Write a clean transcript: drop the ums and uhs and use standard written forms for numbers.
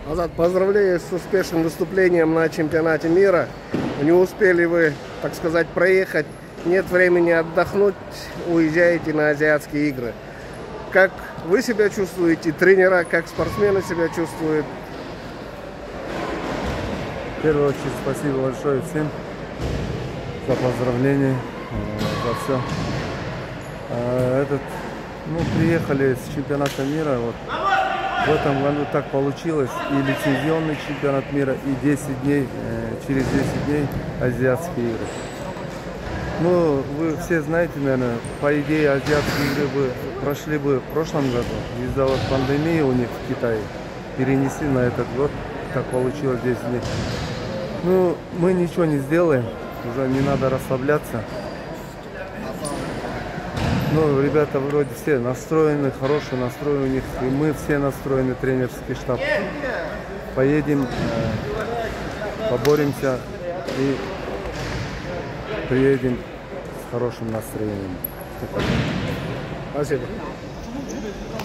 Азат, поздравляю с успешным выступлением на чемпионате мира. Не успели вы, так сказать, проехать, нет времени отдохнуть, уезжаете на азиатские игры. Как вы себя чувствуете, тренера, как спортсмены себя чувствуют? В первую очередь, спасибо большое всем за поздравления, за все. Приехали с чемпионата мира. Вот. В этом году так получилось. И лицензионный чемпионат мира, и 10 дней, через 10 дней азиатские игры. Ну, вы все знаете, наверное, по идее азиатские игры бы прошли бы в прошлом году. Из-за вот пандемии у них в Китае перенесли на этот год. Так получилось 10 дней. Ну, мы ничего не сделаем. Уже не надо расслабляться. Ну, ребята вроде все настроены, хороший настрой у них. И мы все настроены, тренерский штаб. Поедем, поборемся и приедем с хорошим настроением. Спасибо.